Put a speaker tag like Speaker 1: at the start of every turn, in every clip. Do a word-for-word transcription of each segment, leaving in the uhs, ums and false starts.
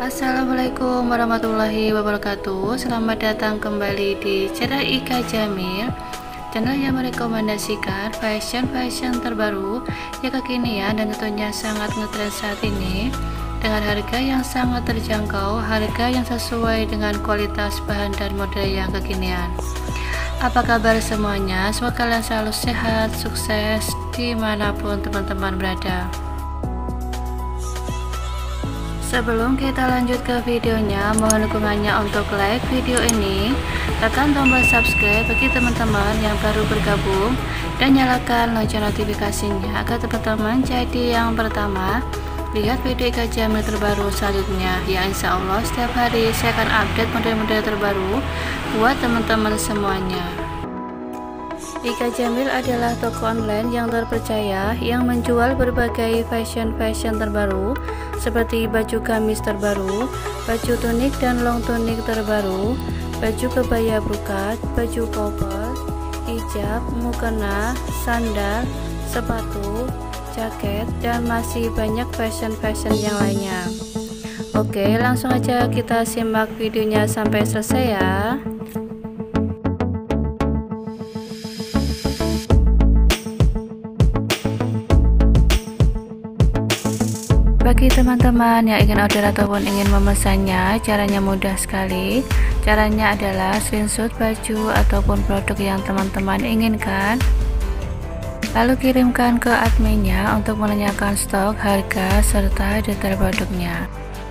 Speaker 1: Assalamualaikum warahmatullahi wabarakatuh. Selamat datang kembali di channel Ika Jamil, channel yang merekomendasikan fashion-fashion terbaru yang kekinian dan tentunya sangat ngetrend saat ini, dengan harga yang sangat terjangkau, harga yang sesuai dengan kualitas bahan dan model yang kekinian. Apa kabar semuanya? Semoga kalian selalu sehat, sukses dimanapun teman-teman berada. Sebelum kita lanjut ke videonya, mohon dukungannya untuk like video ini, tekan tombol subscribe bagi teman-teman yang baru bergabung, dan nyalakan lonceng notifikasinya agar teman-teman jadi yang pertama lihat video Ika Jamil terbaru selanjutnya. Ya, insya Allah setiap hari saya akan update model-model terbaru buat teman-teman semuanya. Ika Jamil adalah toko online yang terpercaya yang menjual berbagai fashion-fashion terbaru seperti baju gamis terbaru, baju tunik dan long tunik terbaru, baju kebaya brokat, baju couple, hijab, mukena, sandal, sepatu, jaket, dan masih banyak fashion-fashion yang lainnya. Oke, langsung aja kita simak videonya sampai selesai ya. Bagi teman-teman yang ingin order ataupun ingin memesannya, caranya mudah sekali. Caranya adalah screenshot baju ataupun produk yang teman-teman inginkan, lalu kirimkan ke adminnya untuk menanyakan stok, harga, serta detail produknya.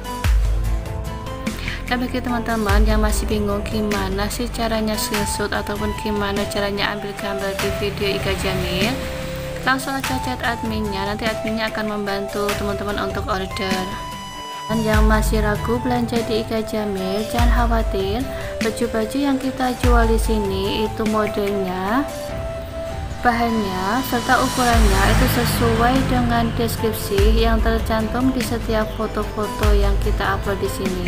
Speaker 1: Dan bagi teman-teman yang masih bingung gimana sih caranya screenshot ataupun gimana caranya ambil gambar di video Ika Jamil, langsung aja chat adminnya, nanti adminnya akan membantu teman-teman untuk order. Dan yang masih ragu belanja di Ika Jamil, jangan khawatir, baju-baju yang kita jual di sini itu modelnya, bahannya, serta ukurannya itu sesuai dengan deskripsi yang tercantum di setiap foto-foto yang kita upload di sini.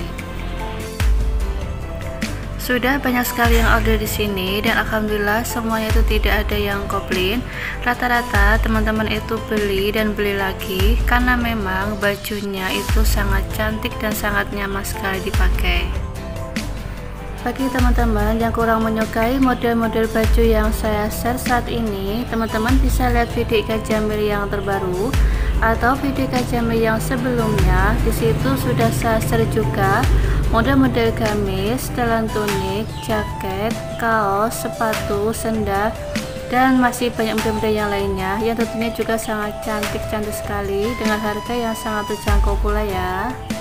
Speaker 1: Sudah banyak sekali yang order di sini dan alhamdulillah semuanya itu tidak ada yang komplain. Rata-rata teman-teman itu beli dan beli lagi karena memang bajunya itu sangat cantik dan sangat nyaman sekali dipakai. Bagi teman-teman yang kurang menyukai model-model baju yang saya share saat ini, teman-teman bisa lihat video Ika Jamil yang terbaru atau video Ika Jamil yang sebelumnya. Di situ sudah saya share juga model-model gamis, setelan tunik, jaket, kaos, sepatu, sendal, dan masih banyak model-model yang lainnya yang tentunya juga sangat cantik-cantik sekali dengan harga yang sangat terjangkau pula ya.